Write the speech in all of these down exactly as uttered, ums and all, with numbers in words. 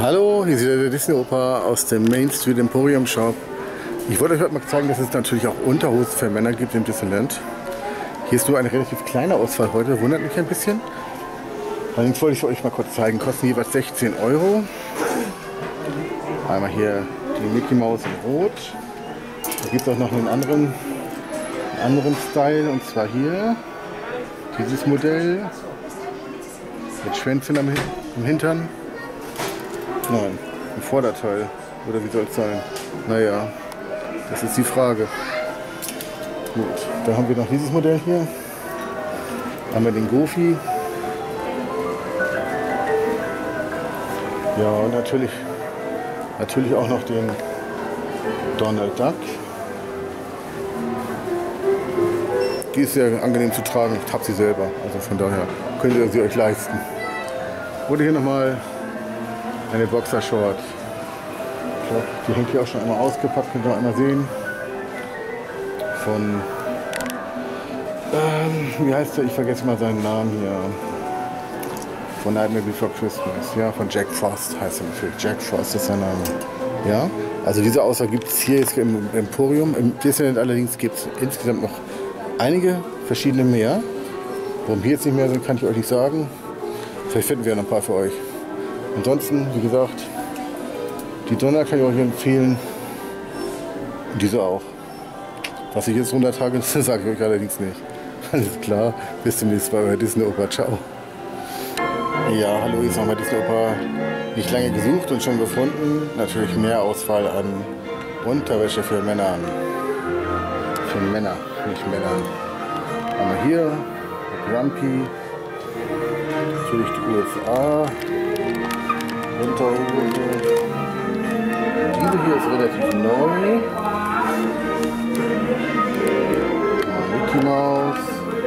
Hallo, hier ist wieder der Disney-Opa aus dem Main Street Emporium Shop. Ich wollte euch heute mal zeigen, dass es natürlich auch Unterhosen für Männer gibt im Disneyland. Hier ist nur eine relativ kleine Auswahl heute, wundert mich ein bisschen. Allerdings wollte ich euch mal kurz zeigen, kosten jeweils sechzehn Euro. Einmal hier die Mickey Mouse in Rot. Da gibt es auch noch einen anderen, einen anderen Style, und zwar hier dieses Modell mit Schwänzchen am, im Hintern. Nein, im Vorderteil. Oder wie soll es sein? Naja, das ist die Frage. Gut, da haben wir noch dieses Modell hier. Haben wir den Goofy. Ja, und natürlich, natürlich auch noch den Donald Duck. Die ist sehr angenehm zu tragen. Ich habe sie selber, also von daher könnt ihr sie euch leisten. Oder hier nochmal eine Boxershort. Ich glaube, die hängt hier auch schon einmal ausgepackt, könnt ihr einmal sehen. Von, ähm, wie heißt der? Ich vergesse mal seinen Namen hier. Von Nightmare Before Christmas. Ja, von Jack Frost heißt er natürlich. Jack Frost ist sein Name. Ja, also diese Auswahl gibt es hier jetzt im Emporium. Im Disneyland allerdings gibt es insgesamt noch einige verschiedene mehr. Warum hier jetzt nicht mehr sind, kann ich euch nicht sagen. Vielleicht finden wir noch ein paar für euch. Ansonsten, wie gesagt, die Donner kann ich euch empfehlen. Und diese auch. Was ich jetzt runtertrage, das sage ich euch allerdings nicht. Alles klar, bis zum nächsten Mal bei Disney-Opa. Ciao. Ja, hallo, jetzt haben wir Disney-Opa nicht lange gesucht und schon gefunden. Natürlich mehr Auswahl an Unterwäsche für Männer. Für Männer, nicht Männer. Einmal hier, Grumpy. Natürlich die U S A. Unterhose. Diese hier ist relativ neu. Ja, Mickey Mouse.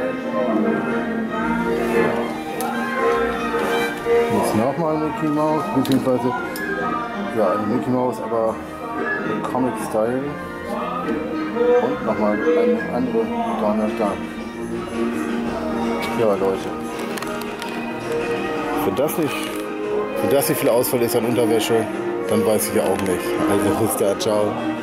Ja. Jetzt nochmal Mickey Mouse, beziehungsweise ja, eine Mickey Mouse, aber mit Comic-Style. Und nochmal eine andere Donald Duck. Ja, Leute. Wenn das nicht Wenn das nicht viel Auswahl ist an Unterwäsche, dann weiß ich ja auch nicht. Also bis da, ciao.